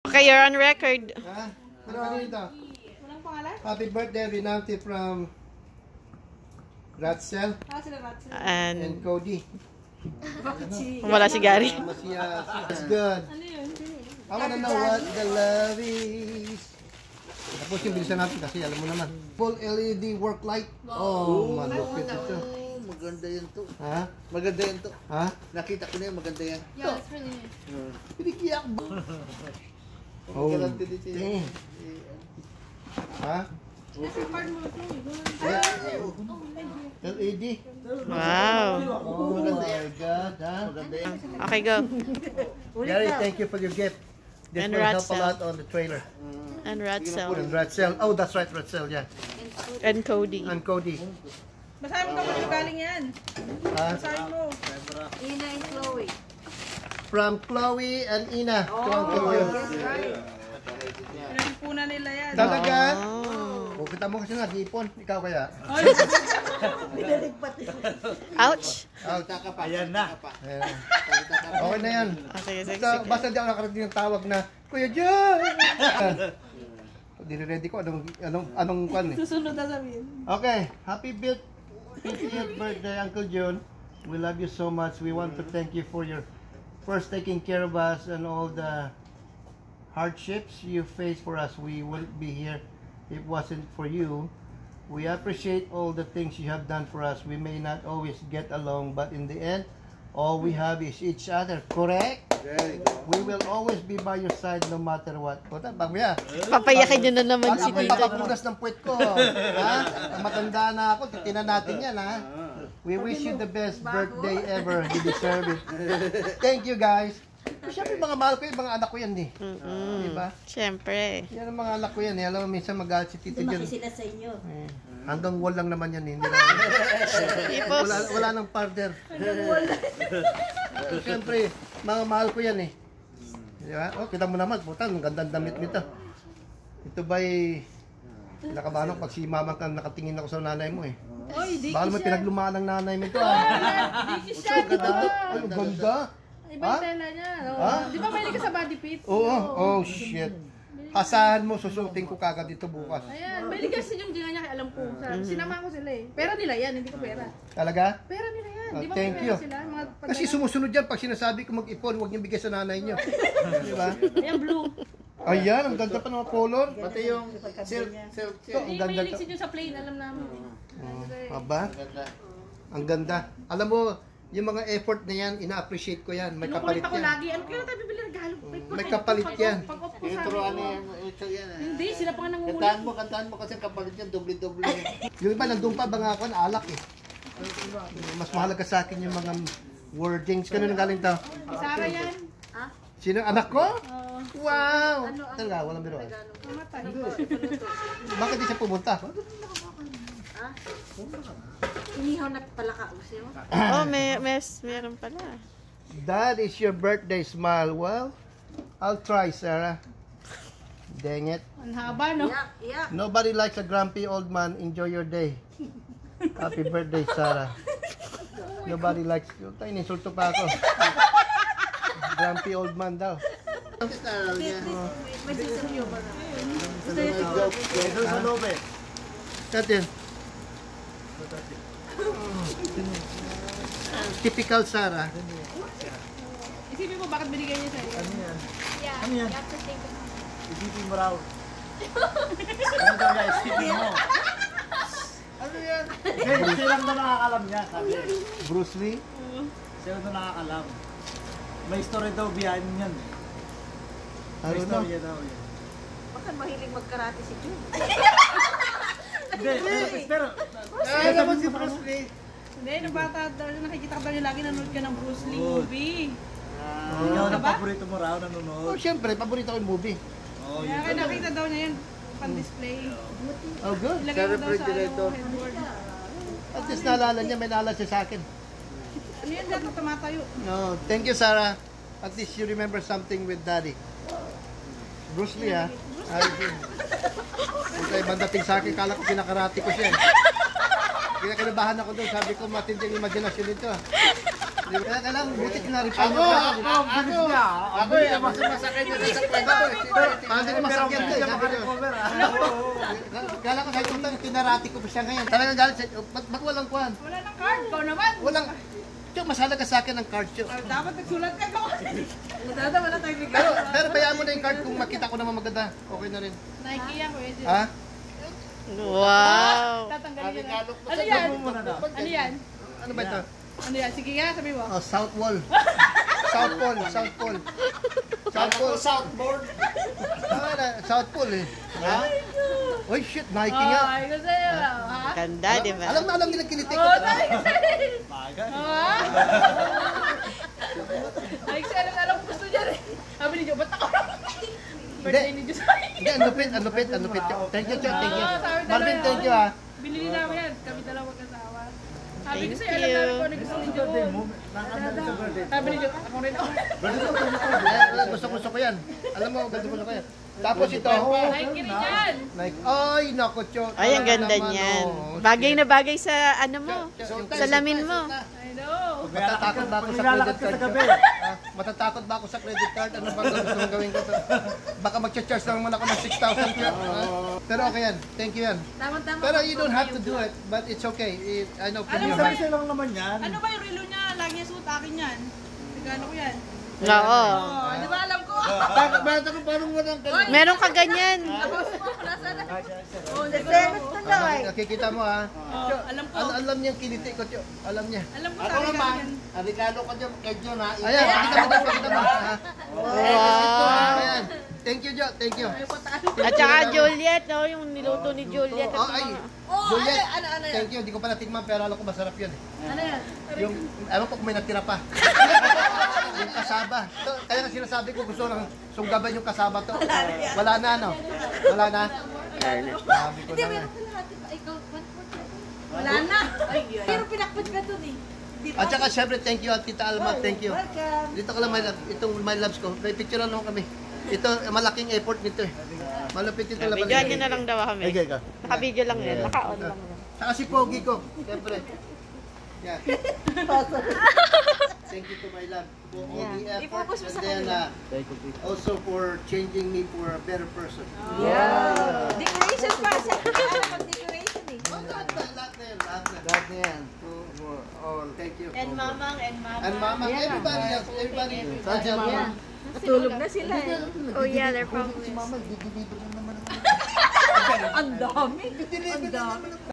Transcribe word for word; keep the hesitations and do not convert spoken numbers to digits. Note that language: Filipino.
Okay, you're on record. Ha? Ano ano ito? Walang pangalan? Happy birthday, Rinaldi from Ratzel Ah, sila Ratzel. and And Cody. wala si Gary. Masya. That's good. Ano yun? I wanna know what the love is. Tapos yung bilisan natin kasi alam mo naman. Full L E D work light. Oh, malupit ito. Maganda yan to. Ha? Maganda yan to. Ha? Nakita ko na yan, maganda yan. Yeah, it's really nice. Pinigiyak mo. Oh, Garanti din siya. dang. Ha? Nasa card mo ito. L E D. Wow. Oh my God, ha? Maganda yan. Okay, go. Gary, thank you for your gift. This And will help a Ratzel. lot on the trailer. And Ratzel. And Ratzel. Oh, that's right, Ratzel, yeah. And Cody. And Cody. Basahin mo kung ano galing yan. Ha? Basahin mo. Ina and Chloe. From Chloe and Ina to Uncle Jun. Pinag-ipunan nila yan. Talaga? Oh. O, kita mo kasi nag-ipon. Ikaw kaya? Ouch. Out. Taka pa. Ayan na. Taka pa. Ayan. Okay na yan. Ah, sige, sige, Basta, sige. basta di ako nakarating ng tawag na, Kuya Jun! Dire-ready ko anong, anong, anong kwan eh. Susunod na sabihin. Okay, happy birth- fiftieth birthday, Uncle Jun. We love you so much. We want to thank you for your first taking care of us and all the hardships you faced for us. We wouldn't be here if it wasn't for you. We appreciate all the things you have done for us. We may not always get along, but in the end, all we have is each other. Correct? Very good. We will always be by your side no matter what. Puta, bago yan. Papayakin nyo na naman Pag si ako'y Tito. papapunas ng puwet ko, ha? Matanda na ako, titinan natin yan, ha? We wish you the best birthday ever. You deserve it. Thank you, guys. Siyempre, mga mahal ko yung mga anak ko yan, eh. Mm-mm. Diba? Siyempre. Yan ang mga anak ko yan, eh. Alam mo, minsan mag-aalit si Tito Jun. Sila sa inyo. Eh, hanggang wall lang naman yan, eh. Hindi na, Ipos. wala, wala nang partner. Siyempre, mga mahal ko yan, eh. Diba? Oh, kita mo naman, puta, ang gandang damit nito. Ito ba'y nakabahan ako pag si mama ka nakatingin ako sa nanay mo, eh. Oy, di Baka naman pinaglumaan ng nanay mo ito, ah. Di siya. Di ba? Ay, ang ganda. Iba Ha? yung tela niya. Oh. Ha? Di ba mahilig ka sa body fit? Oo, oh, shit. Asahan mo, susuting ko kagad dito bukas. Ayan, mahilig kasi yung ginga niya kaya alam ko. Sa, Sinama ko sila eh. Pera nila yan, hindi ko pera. Talaga? Pera nila yan. Oh, Di ba thank may you. pera sila? Mga pag- Kasi sumusunod yan pag sinasabi ko mag-ipon, huwag niyo bigay sa nanay niyo. Di ba? Ayan, blue. Ayan, ang ganda pa ng mga color. Pati yung silk, silk Ito, chair. ang Hindi, ganda mahilig to. si Jun sa plain, alam namin. Oh, aba, Maganda. ang ganda. Alam mo, yung mga effort na yan, ina-appreciate ko yan. May kapalit Kinukulit ako yan. lagi. Ano kaya tayo bibili regalo? May kapalit yan. Pag-off ko sa Tinuturuan amin. niya yung ito yan. ah. Hindi, sila pa nga nangungulit. Kantahan mo, kantahan mo kasi kapalit yan, doble-doble yan. Yung iba, nandun pa, banga ako, alak eh. Mas mahalaga sa akin yung mga wordings. Ganun ang galing to. Sara yan. Sino ang anak ko? Oo. Wow! Talaga, walang biro. Mamatay. Bakit di siya pumunta? Inihaw na pala ka. Gusto mo? Oh, may, may, meron pala. That is your birthday smile. Well, I'll try, Sarah. Dang it. Ang haba, no? Iyak, iyak. Nobody likes a grumpy old man. Enjoy your day. Happy birthday, Sarah. Nobody likes you. Tayo, insulto pa ako. Grumpy old man daw. Aral niya. May siseryo ba na? Ito sa loob eh. Natin. Typical Sarah. Isipin mo bakit binigay niya sa'yo. Ano yan? Ano yan? Isipin mo raw. Ano daw na isipin mo? Ano yan? Eh, siya lang na nakakalam niya, sabi. Bruce Lee. Siya lang na nakakalam. May story daw behind yan. I May don't know. story daw yan. Baka mahilig magkarate si Jun. Hindi, pero, pero, Ay, naman si Bruce Lee. Hindi, nung bata daw, nakikita ka daw niya lagi nanonood ka ng Bruce Lee movie. ikaw na Diba? paborito mo raw Oh, nanonood. syempre, paborito ko yung movie. Oh, Kaya yun. kaya nakita daw niya yan, pan-display. Oh, good. Ilagay mo daw sa refrigerator. ano, headboard. At least naalala niya, may naalala siya sa akin. Ano yan, dapat tumatayo. No, thank you, Sarah. At least you remember something with Daddy. Bruce Lee, ha? Ay, kung kayo bandating sa akin, kala ko pinakarati ko siya. eh. Kaya kinabahan ako doon, sabi ko matindi ang imaginasyon nito. ah. Kaya kailangan buti na-refine Ako, mo. ako, ako, ako, yung mas masakay na sa kwento ko. Paano ko masakyan Hindi to? ka Sabi ko. makarecover ah. Kala ko sa utang, tinarati ko pa siya ngayon. Talagang galit siya. Ba't, ba't walang kwan? Wala ng card. Ikaw naman. Walang... Tiyo, mas halaga sa akin ang card, Tiyo. Ah, dapat nagsulat ka ko. Nadadama na tayo bigla. Pero, pero bayaan mo na yung card kung makita ko naman maganda. Okay na rin. Nike yan, Kuya Jun. Ha? Wow. Tatanggalin ka na. Regalo ko Ano sa yan? muna na. Ano yan? Ano ba ito? Ano yan? Sige nga, sabi mo. Oh, South Wall. South Pole, South Pole. South Ako, Pole. Southboard. Ah, na, South Pole eh. Ha? Oy, shit, Nike Oh, nga. ay ko sa'yo. Ha? Ganda, di ba? Alam na alam nila kinitik ko. Oh, sabi ko sa'yo. Bagay. Ha? Ay, kasi alam na alam ko gusto niya rin. Sabi ni Jo, ba't ako? Birthday ni Jo sa'yo. Hindi, ang lupit, ang lupit, ang lupit. Thank you, Chot, thank you. Oo, sabi talaga. Marvin, thank you ah. Bilili namin yan. Kami dalawa kasama. Sabi ko Thank sa'yo, alam na alam ko you. ano gusto ni Jo. Birthday mo, nakanda sa birthday. Sabi ni Jo, ako rin ako. Eh, Gusto gusto ko yan. Alam mo, gusto gusto ko yan. Tapos ito. Ay, kiri yan. Like, ay, naku, Chot. Ay, ang ganda Naman, niyan. oh. Bagay na bagay sa ano mo. Chot, Sa lamin mo. I know. Matatakot ba ako sa Nilalakad credit ka sa card? gabi. Ah, matatakot ba ako sa credit card? Ano ba gusto mong gawin ko to? Baka mag-charge lang naman ako ng six thousand. Pero okay yan. Thank you yan. Tama-tama. Pero you don't have to do it. But it's okay. It, I know from Alam you. mo ba- Isa-isa lang naman yan. Ano ba yung relo niya? Lagi niya suot akin yan. Nagano ko yan. Oo. Oh, di ba alam ko? Bakit ba ito parang walang ganun? Meron ka ganyan. Tapos mo, nasa na. Oh, The nagano famous ko. tuloy. Nakikita mo ha. Oh, alam ko. Al alam niya yung kiniti ko. Tiyo. Alam niya. Alam ko Ako sabi ka naman, yan. ang regalo ko dyan kay John ha. Ayan, pakita mo dyan, pakita mo. Ha? Wow. Ayan. Thank you, Jo. Thank you. Ay, patalo. At saka Juliet, no? Yung niluto ni Juliet. Oh, At ay. mga... Oh, Juliet, ano, ano, ano yan? thank you. Hindi ko pa natikman pero alam ko masarap yun. eh. Ano yan? Yung, ewan ko kung may natira pa. Yung kasaba. To, kaya nga sinasabi ko gusto ng sunggaban yung kasaba to. Wala na, no? Wala na? Sabi ko na nga. Wala na. Ay, yun. Pero pinakpot ka dun eh. Di ba? At saka syempre, thank you, at Tita Alma, thank you. Welcome. Dito ko lang, my love, itong my loves ko. May picture lang kami. Ito, malaking effort nito eh. Malupit ito laban. Videoan nyo na lang daw kami. Okay, ka. Naka-video lang yan. Naka-on lang. Saka si Pogi ko, syempre. Yeah. Thank you to my love for all the effort Ipupus mo and sa then kanila. uh, also for changing me for a better person. Yeah. Decoration pa. Sa ano pag decoration eh. Oh, lahat na, lahat na yan, lahat na. Lahat na yan. For, for all. Thank you. And mamang, and mama. And mama, everybody else, everybody. Saan si Mama? Natulog na sila eh. Oh yeah, they're probably... Si Mama, di-deliver na naman ako. Ang dami. Di-deliver na naman ako.